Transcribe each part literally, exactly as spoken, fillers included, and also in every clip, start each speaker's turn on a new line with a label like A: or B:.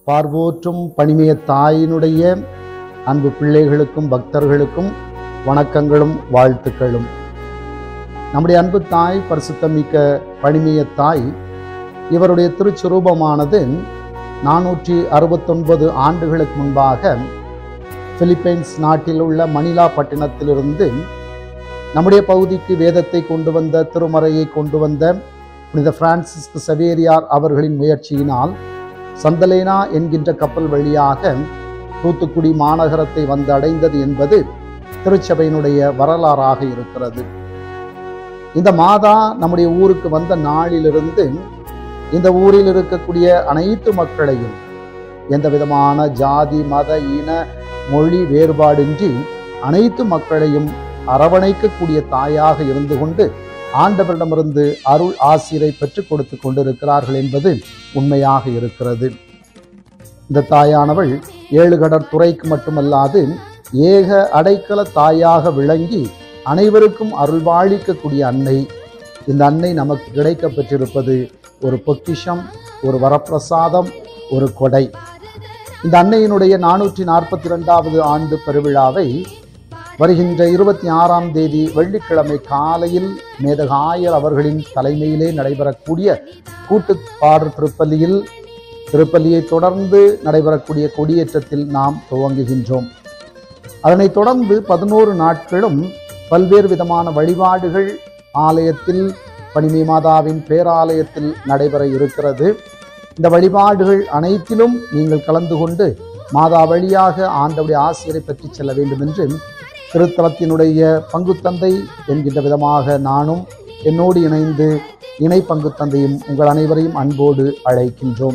A: பார்வோற்றும் பணிமைய தாயினுடைய அன்பு பிள்ளைகளுக்கும் பக்தர்களுக்கும் வணக்கங்களும் வாழ்த்துக்களும். நம்முடைய அன்பு தாய் பரிசுத்தமிக்க பணிமைய தாய் இவருடைய திருச்சுரூபமானது நானூற்றி அறுபத்தொன்பது ஆண்டுகளுக்கு முன்பாக பிலிப்பைன்ஸ் நாட்டில் உள்ள மணிலா பட்டினத்திலிருந்து நம்முடைய பகுதிக்கு வேதத்தை கொண்டு வந்த திருமறையை கொண்டு வந்த புனித பிரான்சிஸ் சவேரியார் அவர்களின் முயற்சியினால் சந்தலேனா என்கின்ற கப்பல் வழியாக தூத்துக்குடி மாநகரத்தை வந்து அடைந்தது என்பது திருச்சபையினுடைய வரலாறாக இருக்கிறது. இந்த மாதா நம்முடைய ஊருக்கு வந்த நாளிலிருந்து இந்த ஊரில் இருக்கக்கூடிய அனைத்து மக்களையும் எந்த விதமான ஜாதி மத இன மொழி வேறுபாடின்றி அனைத்து மக்களையும் அரவணைக்கக்கூடிய தாயாக இருந்து கொண்டு ஆண்டவரிடமிருந்து அருள் ஆசிரை பெற்றுக் கொடுத்து கொண்டிருக்கிறார்கள் என்பது உண்மையாக இருக்கிறது. இந்த தாயானவள் ஏழு கடற்துறைக்கு மட்டுமல்லாது ஏக அடைக்கல தாயாக விளங்கி அனைவருக்கும் அருள்வாளிக்கக்கூடிய அன்னை. இந்த அன்னை நமக்கு கிடைக்க பெற்றிருப்பது ஒரு பொக்கிஷம், ஒரு வரப்பிரசாதம், ஒரு கொடை. இந்த அன்னையினுடைய நானூற்றி நாற்பத்தி இரண்டாவது ஆண்டு பெருவிழாவை வருகின்ற இருபத்தி ஆறாம் தேதி வெள்ளிக்கிழமை காலையில் மேதகாயர் அவர்களின் தலைமையிலே நடைபெறக்கூடிய கூட்டு பாடல் திருப்பலியில் திருப்பலியை தொடர்ந்து நடைபெறக்கூடிய கொடியேற்றத்தில் நாம் துவங்குகின்றோம். அதனைத் தொடர்ந்து பதினோரு நாட்களும் பல்வேறு விதமான வழிபாடுகள் ஆலயத்தில் பணிமை மாதாவின் பேராலயத்தில் நடைபெற இருக்கிறது. இந்த வழிபாடுகள் அனைத்திலும் நீங்கள் கலந்து கொண்டு மாதா வழியாக ஆண்டவருடைய ஆசிரியரை பற்றி செல்ல வேண்டும் என்று திருத்தலத்தினுடைய பங்குத்தந்தை என்கின்ற விதமாக நானும் என்னோடு இணைந்து இணை பங்குத்தந்தையும் உங்கள் அனைவரையும் அன்போடு அழைக்கின்றோம்.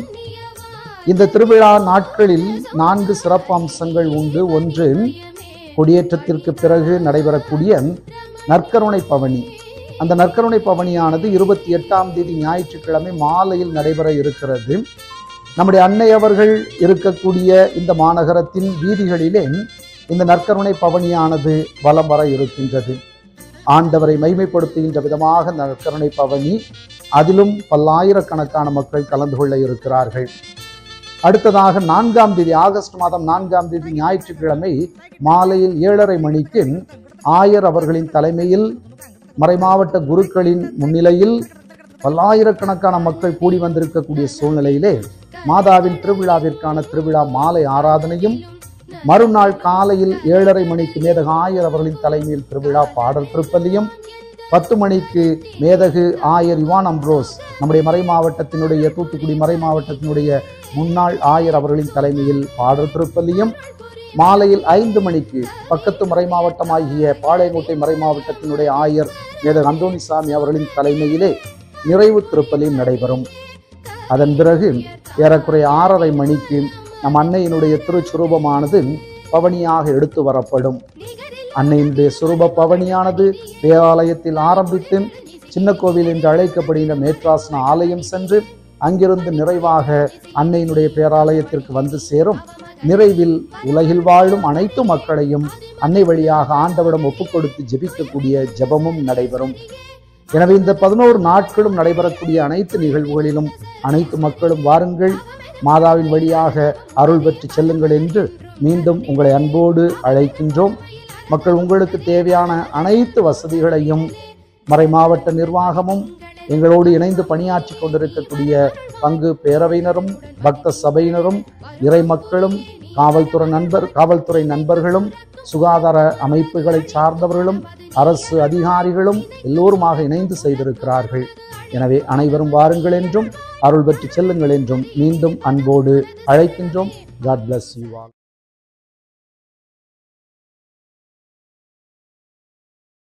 A: இந்த திருவிழா நாட்களில் நான்கு சிறப்பு அம்சங்கள் உண்டு. ஒன்று, கொடியேற்றத்திற்கு பிறகு நடைபெறக்கூடிய நற்கருணை பவனி. அந்த நற்கருணை பவனியானது இருபத்தி எட்டாம் தேதி ஞாயிற்றுக்கிழமை மாலையில் நடைபெற இருக்கிறது. நம்முடைய அன்னை அவர்கள் இருக்கக்கூடிய இந்த மாநகரத்தின் வீதிகளிலே இந்த நற்கருணை பவனியானது வலம் வர இருக்கின்றது. ஆண்டவரை மைமைப்படுத்துகின்ற விதமாக நற்கருணை பவனி, அதிலும் பல்லாயிரக்கணக்கான மக்கள் கலந்து கொள்ள இருக்கிறார்கள். அடுத்ததாக நான்காம் தேதி ஆகஸ்ட் மாதம் நான்காம் தேதி ஞாயிற்றுக்கிழமை மாலையில் ஏழரை மணிக்கு ஆயர் அவர்களின் தலைமையில் மறைமாவட்ட குருக்களின் முன்னிலையில் பல்லாயிரக்கணக்கான மக்கள் கூடி வந்திருக்கக்கூடிய சூழ்நிலையிலே மாதாவின் திருவிழாவிற்கான திருவிழா மாலை ஆராதனையும், மறுநாள் காலையில் ஏழரை மணிக்கு மேதகு ஆயர் அவர்களின் தலைமையில் திருவிழா பாடல் திருப்பலியும், பத்து மணிக்கு மேதகு ஆயர் இவான் அம்ப்ரோஸ் நம்முடைய மறை மாவட்டத்தினுடைய தூத்துக்குடி மறை மாவட்டத்தினுடைய முன்னாள் ஆயர் அவர்களின் தலைமையில் பாடல் திருப்பலியும், மாலையில் ஐந்து மணிக்கு பக்கத்து மறை மாவட்டமாகிய பாளையங்கோட்டை மறை மாவட்டத்தினுடைய ஆயர் மேதகு அந்தோணிசாமி அவர்களின் தலைமையிலே நிறைவு திருப்பலியும் நடைபெறும். அதன் பிறகு ஏறக்குறைய ஆறரை மணிக்கு நம் அன்னையினுடைய திருச்சுரூபமானது பவனியாக எடுத்து வரப்படும். அன்னையினுடைய சுரூப பவனியானது பேராலயத்தில் ஆரம்பித்து சின்ன கோவில் என்று அழைக்கப்படுகின்ற மேற்றாசன ஆலயம் சென்று அங்கிருந்து நிறைவாக அன்னையினுடைய பேராலயத்திற்கு வந்து சேரும். நிறைவில் உலகில் வாழும் அனைத்து மக்களையும் அன்னை வழியாக ஆண்டவரிடம் ஒப்புக் கொடுத்து ஜெபிக்கக்கூடிய ஜெபமும் நடைபெறும். எனவே இந்த பதினோரு நாட்களும் நடைபெறக்கூடிய அனைத்து நிகழ்வுகளிலும் அனைத்து மக்களும் வாருங்கள், மாதாவின் வழியாக அருள் பெற்று செல்லுங்கள் என்று மீண்டும் உங்களை அன்போடு அழைக்கின்றோம். மக்கள் உங்களுக்கு தேவையான அனைத்து வசதிகளையும் மறை மாவட்ட நிர்வாகமும் எங்களோடு இணைந்து பணியாற்றி கொண்டிருக்கக்கூடிய பங்கு பேரவையினரும் பக்த சபையினரும் இறை மக்களும் காவல்துறை நண்பர் காவல்துறை நண்பர்களும் சுகாதார அமைப்புகளை சார்ந்தவர்களும் அரசு அதிகாரிகளும் எல்லோருமாக இணைந்து செய்திருக்கிறார்கள். எனவே அனைவரும் வாருங்கள் என்றும் அருள் பெற்று செல்லுங்கள் என்றும் மீண்டும் அன்போடு அழைக்கின்றோம். God bless you all.